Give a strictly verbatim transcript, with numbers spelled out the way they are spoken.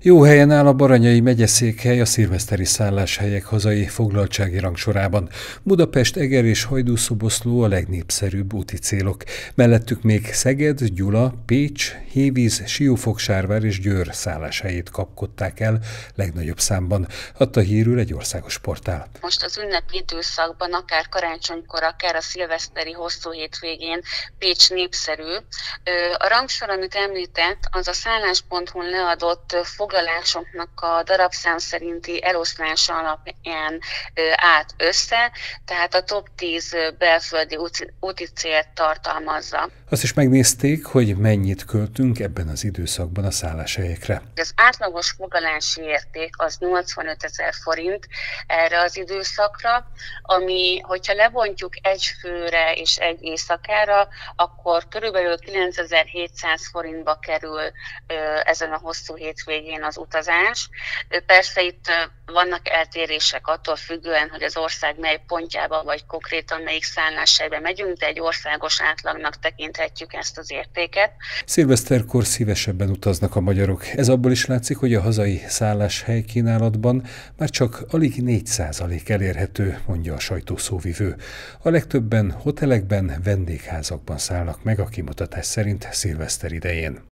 Jó helyen áll a Baranyai megyeszékhely a szilveszteri szálláshelyek hazai foglaltsági rangsorában. Budapest, Eger és Hajdúszoboszló a legnépszerűbb úti célok. Mellettük még Szeged, Gyula, Pécs, Hévíz, Siófok-Sárvár és Győr szálláshelyét kapkodták el legnagyobb számban, adta hírül egy országos portál. Most az ünnepi időszakban, akár karácsonykor, akár a szilveszteri hosszú hétvégén Pécs népszerű. A rangsor, amit említett, az a szállás pont hu-n leadott foglalásoknak a darabszám szerinti eloszlása alapján állt össze, tehát a top tíz belföldi úti célt tartalmazza. Azt is megnézték, hogy mennyit költünk ebben az időszakban a szálláshelyekre. Az átlagos foglalási érték az nyolcvanetezer forint erre az időszakra, ami, hogyha lebontjuk egy főre és egy éjszakára, akkor körülbelül kilencezer-hétszáz forintba kerül ezen a hosszú hétvégén az utazás. Persze itt vannak eltérések attól függően, hogy az ország mely pontjába, vagy konkrétan melyik szálláshelybe megyünk, de egy országos átlagnak tekinthetjük ezt az értéket. Szilveszterkor szívesebben utaznak a magyarok. Ez abból is látszik, hogy a hazai szálláshely kínálatban már csak alig négy százalék elérhető, mondja a sajtószóvivő. A legtöbben hotelekben, vendégházakban szállnak meg a kimutatás szerint szilveszter idején.